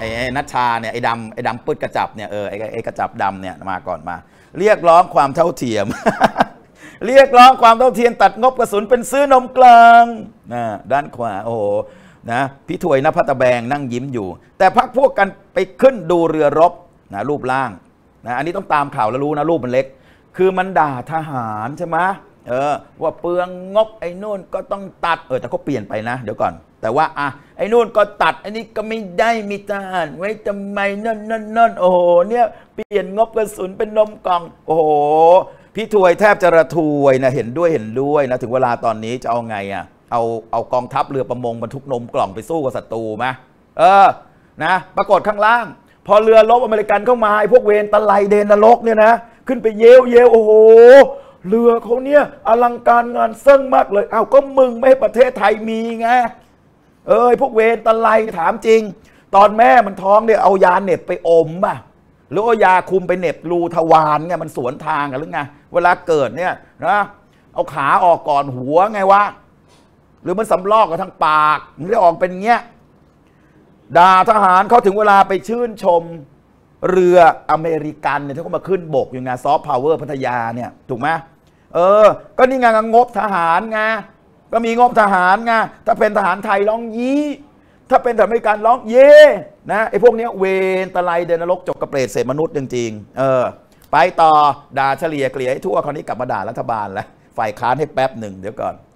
นัชชาเนี่ยไอ้ดำปืดกระจับเนี่ยไอ้กระจับดำเนี่ยมาก่อนมาเรียกร้องความเท่าเทียม เรียกร้องความเท่าเทียมตัดงบกระสุนเป็นซื้อนมกลางด้านขวาโอ้โหนะพี่ถวยณภัตแบงนั่งยิ้มอยู่แต่พักพวกกันไปขึ้นดูเรือรบนะรูปร่างนะอันนี้ต้องตามข่าวแล้วรู้นะรูปมันเล็กคือมันด่าทหารใช่ไหมว่าเปลืองงบไอ้นู่นก็ต้องตัดแต่เขาเปลี่ยนไปนะเดี๋ยวก่อนแต่ว่าไอ้นู่นก็ตัดไอ้นี่ก็ไม่ได้มีทหารไว้ทำไมนั่นโอ้โหเนี่ยเปลี่ยนงบกระสุนเป็นนมกล่องโอ้โหพี่ถวยแทบจะระทวยนะเห็นด้วยนะถึงเวลาตอนนี้จะเอาไงเอากองทัพเรือประมงบรรทุกนมกล่องไปสู้กับศัตรูไหมนะปรากฏข้างล่างพอเรือรบอเมริกันเข้ามาไอ้พวกเวรตะไลเดนนรกเนี่ยนะขึ้นไปเยวโอ้โหเรือเขาเนี่ยอลังการงานเซิ่งมากเลยก็มึงไม่ให้ประเทศไทยมีไงพวกเวรตะไลถามจริงตอนแม่มันท้องเนี่ยเอายาเหน็บไปอมป่ะหรือเอายาคุมไปเหน็บรูทวารไงมันสวนทางกันหรือไงเวลาเกิดเนี่ยนะเอาขาออกก่อนหัวไงวะหรือมันสำลอกกับทางปากมันได้ออกเป็นเงี้ยด่าทหารเขาถึงเวลาไปชื่นชมเรืออเมริกันเนี่ยที่เขามาขึ้นบกอยู่ไงซอฟต์พาวเวอร์พัทยาเนี่ยถูกไหมก็นี่ไงงบทหารไงก็มีงบทหารไงถ้าเป็นทหารไทยร้องยี่ถ้าเป็นทหารอเมริกันร้องเย่นะไอ้พวกนี้เวรตะไลเดนนรกจกกระเปรตเศษมนุษย์จริงๆไปต่อด่าเฉลี่ยเกลี่ยให้ทั่วคราวนี้กลับมาด่ารัฐบาลแล้วฝ่ายค้านให้แป๊บหนึ่งเดี๋ยวก่อน